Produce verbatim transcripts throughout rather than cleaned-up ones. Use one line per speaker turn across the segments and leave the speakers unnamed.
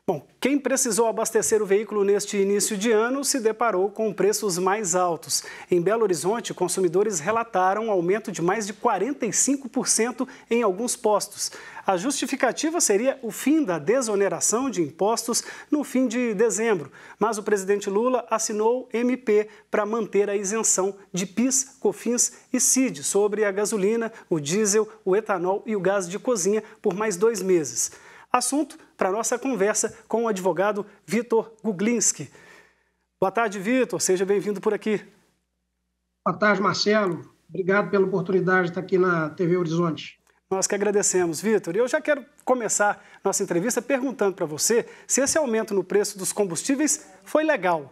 Bom, quem precisou abastecer o veículo neste início de ano se deparou com preços mais altos. Em Belo Horizonte, consumidores relataram um aumento de mais de quarenta e cinco por cento em alguns postos. A justificativa seria o fim da desoneração de impostos no fim de dezembro. Mas o presidente Lula assinou M P para manter a isenção de PIS, COFINS e C I D sobre a gasolina, o diesel, o etanol e o gás de cozinha por mais dois meses. Assunto para nossa conversa com o advogado Vitor Guglinski. Boa tarde, Vitor. Seja bem-vindo por aqui.
Boa tarde, Marcelo. Obrigado pela oportunidade de estar aqui na T V Horizonte.
Nós que agradecemos, Vitor. E eu já quero começar nossa entrevista perguntando para você se esse aumento no preço dos combustíveis foi legal.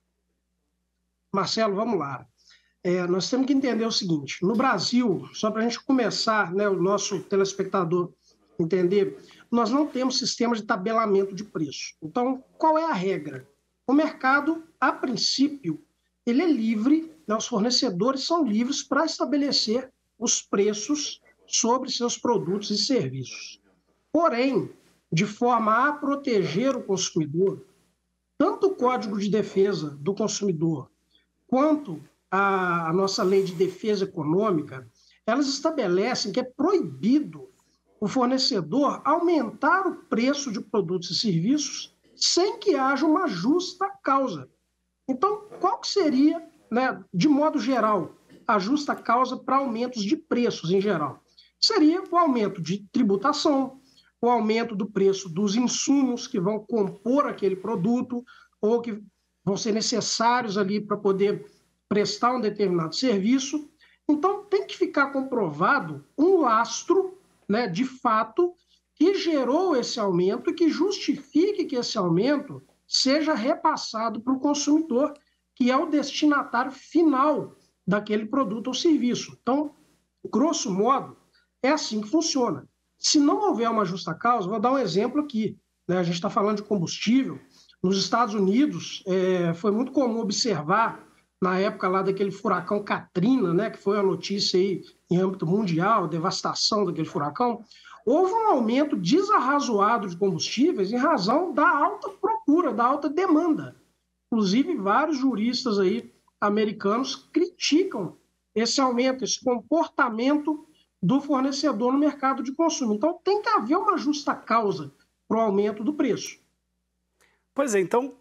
Marcelo, vamos lá. É, nós temos que entender o seguinte. No Brasil, só para a gente começar, né, o nosso telespectador entender, nós não temos sistema de tabelamento de preço. Então, qual é a regra? O mercado, a princípio, ele é livre, né, os fornecedores são livres para estabelecer os preços sobre seus produtos e serviços. Porém, de forma a proteger o consumidor, tanto o Código de Defesa do Consumidor quanto a, a nossa Lei de Defesa Econômica, elas estabelecem que é proibido o fornecedor aumentar o preço de produtos e serviços sem que haja uma justa causa. Então, qual que seria, né, de modo geral, a justa causa para aumentos de preços em geral? Seria o aumento de tributação, o aumento do preço dos insumos que vão compor aquele produto ou que vão ser necessários ali para poder prestar um determinado serviço. Então, tem que ficar comprovado um lastro, né, de fato, que gerou esse aumento e que justifique que esse aumento seja repassado para o consumidor, que é o destinatário final daquele produto ou serviço. Então, grosso modo, é assim que funciona. Se não houver uma justa causa, vou dar um exemplo aqui, né? A gente está falando de combustível. Nos Estados Unidos, é, foi muito comum observar, na época lá daquele furacão Katrina, né, que foi a notícia aí em âmbito mundial, devastação daquele furacão, houve um aumento desarrazoado de combustíveis em razão da alta procura, da alta demanda. Inclusive, vários juristas aí americanos criticam esse aumento, esse comportamento do fornecedor no mercado de consumo. Então, tem que haver uma justa causa para o aumento do preço.
Pois é, então,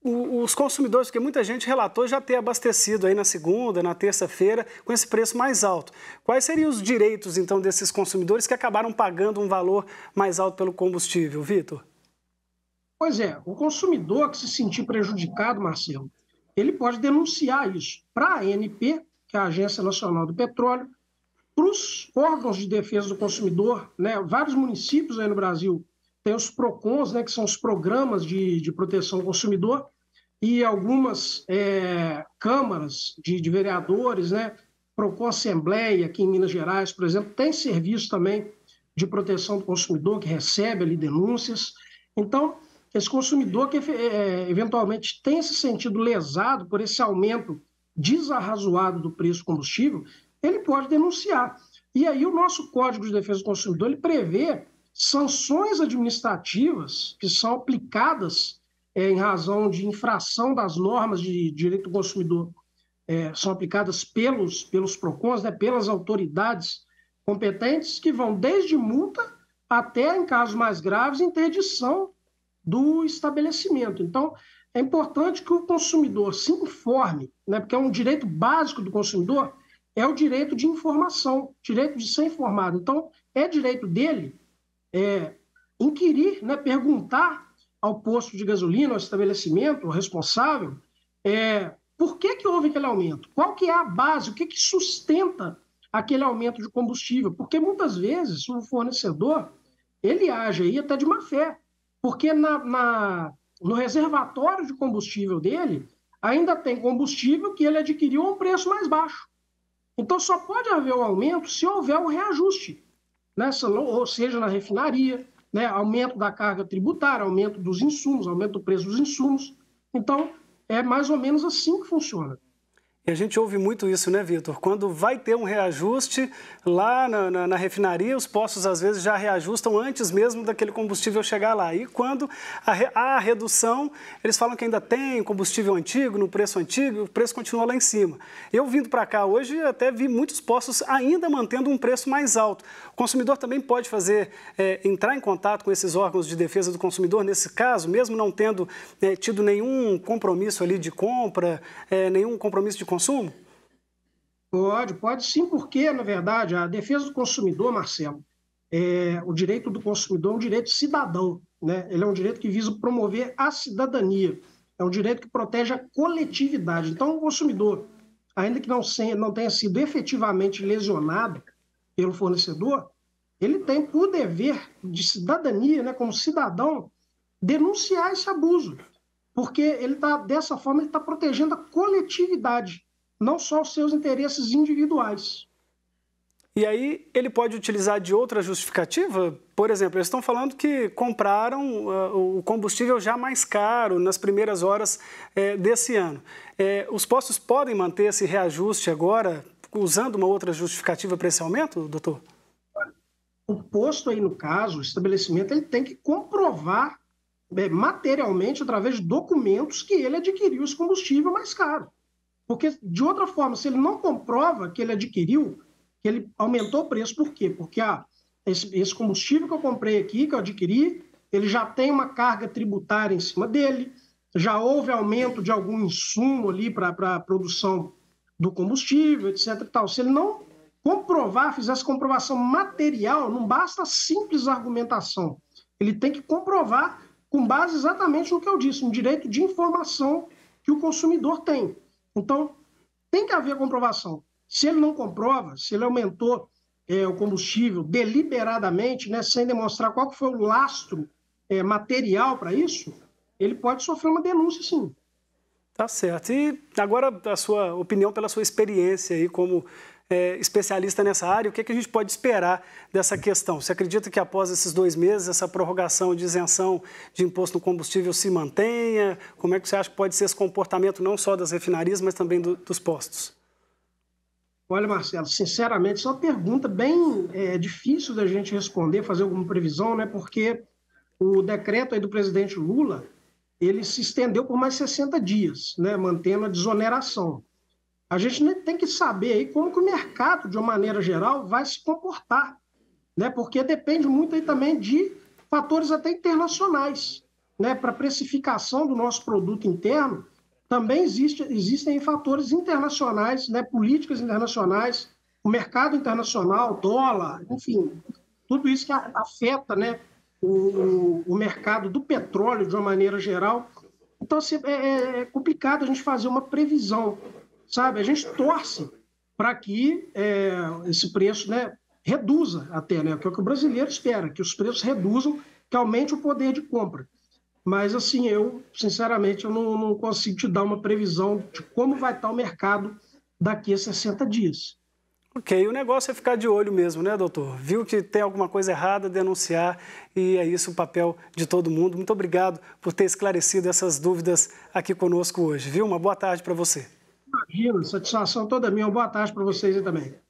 os consumidores, porque muita gente relatou já ter abastecido aí na segunda, na terça-feira, com esse preço mais alto. Quais seriam os direitos, então, desses consumidores que acabaram pagando um valor mais alto pelo combustível, Vitor?
Pois é, o consumidor que se sentir prejudicado, Marcelo, ele pode denunciar isso para a ANP, que é a Agência Nacional do Petróleo, para os órgãos de defesa do consumidor, né? Vários municípios aí no Brasil têm os PROCONs, né, que são os programas de, de proteção ao consumidor, e algumas é, câmaras de, de vereadores, né, PROCON Assembleia, aqui em Minas Gerais, por exemplo, tem serviço também de proteção do consumidor, que recebe ali denúncias. Então, esse consumidor que é, eventualmente tem se sentido lesado por esse aumento desarrazoado do preço do combustível, ele pode denunciar. E aí o nosso Código de Defesa do Consumidor ele prevê sanções administrativas que são aplicadas é, em razão de infração das normas de direito do consumidor, é, são aplicadas pelos, pelos PROCONs, né, pelas autoridades competentes, que vão desde multa até, em casos mais graves, interdição do estabelecimento. Então, é importante que o consumidor se informe, né, porque é um direito básico do consumidor, é o direito de informação, direito de ser informado. Então, é direito dele é, inquirir, né, perguntar ao posto de gasolina, ao estabelecimento, ao responsável, é, por que que houve aquele aumento? Qual que é a base? O que que sustenta aquele aumento de combustível? Porque muitas vezes o fornecedor, ele age aí até de má fé, porque na, na, no reservatório de combustível dele ainda tem combustível que ele adquiriu a um preço mais baixo. Então, só pode haver o aumento se houver um reajuste, né? Ou seja, na refinaria, né? Aumento da carga tributária, aumento dos insumos, aumento do preço dos insumos. Então, é mais ou menos assim que funciona.
E a gente ouve muito isso, né, Vitor? Quando vai ter um reajuste lá na, na, na refinaria, os postos às vezes já reajustam antes mesmo daquele combustível chegar lá. E quando há a redução, eles falam que ainda tem combustível antigo, no preço antigo, o preço continua lá em cima. Eu vindo para cá hoje, até vi muitos postos ainda mantendo um preço mais alto. O consumidor também pode fazer, é, entrar em contato com esses órgãos de defesa do consumidor nesse caso, mesmo não tendo é, tido nenhum compromisso ali de compra, é, nenhum compromisso de consumo? Consumo?
Pode, pode sim, porque, na verdade, a defesa do consumidor, Marcelo, é, o direito do consumidor é um direito cidadão, né? Ele é um direito que visa promover a cidadania, é um direito que protege a coletividade. Então, o consumidor, ainda que não, se, não tenha sido efetivamente lesionado pelo fornecedor, ele tem por dever de cidadania, né, como cidadão, denunciar esse abuso, porque ele tá, dessa forma ele está protegendo a coletividade, não só os seus interesses individuais.
E aí ele pode utilizar de outra justificativa? Por exemplo, eles estão falando que compraram uh, o combustível já mais caro nas primeiras horas eh, desse ano. Eh, os postos podem manter esse reajuste agora, usando uma outra justificativa para esse aumento, doutor?
O posto aí, no caso, o estabelecimento, ele tem que comprovar é, materialmente, através de documentos, que ele adquiriu esse combustível mais caro. Porque, de outra forma, se ele não comprova que ele adquiriu, que ele aumentou o preço, por quê? Porque ah, esse, esse combustível que eu comprei aqui, que eu adquiri, ele já tem uma carga tributária em cima dele, já houve aumento de algum insumo ali para a produção do combustível, etc e tal. Se ele não comprovar, fizer essa comprovação material, não basta a simples argumentação. Ele tem que comprovar com base exatamente no que eu disse, no direito de informação que o consumidor tem. Então, tem que haver comprovação. Se ele não comprova, se ele aumentou é, o combustível deliberadamente, né, sem demonstrar qual foi o lastro é, material para isso, ele pode sofrer uma denúncia, sim.
Tá certo. E agora a sua opinião pela sua experiência aí como é, especialista nessa área, o que, é que a gente pode esperar dessa questão? Você acredita que após esses dois meses, essa prorrogação de isenção de imposto no combustível se mantenha? Como é que você acha que pode ser esse comportamento não só das refinarias, mas também do, dos postos?
Olha, Marcelo, sinceramente, isso é uma pergunta bem é, difícil da gente responder, fazer alguma previsão, né? Porque o decreto aí do presidente Lula, ele se estendeu por mais sessenta dias, né? Mantendo a desoneração. A gente tem que saber aí como que o mercado, de uma maneira geral, vai se comportar, né? Porque depende muito aí também de fatores até internacionais, né? Para a precificação do nosso produto interno, também existe, existem fatores internacionais, né? Políticas internacionais, o mercado internacional, dólar, enfim, tudo isso que afeta, né? o, o mercado do petróleo de uma maneira geral. Então, assim, é, é complicado a gente fazer uma previsão, sabe? A gente torce para que é, esse preço, né, reduza até, né? Que é o que o brasileiro espera, que os preços reduzam, que aumente o poder de compra. Mas, assim, eu, sinceramente, eu não, não consigo te dar uma previsão de como vai estar o mercado daqui a sessenta dias.
Ok, o negócio é ficar de olho mesmo, né, doutor? Viu que tem alguma coisa errada, denunciar, e é isso o papel de todo mundo. Muito obrigado por ter esclarecido essas dúvidas aqui conosco hoje, viu? Uma boa tarde para você.
Imagina, satisfação toda minha. Uma boa tarde para vocês aí também.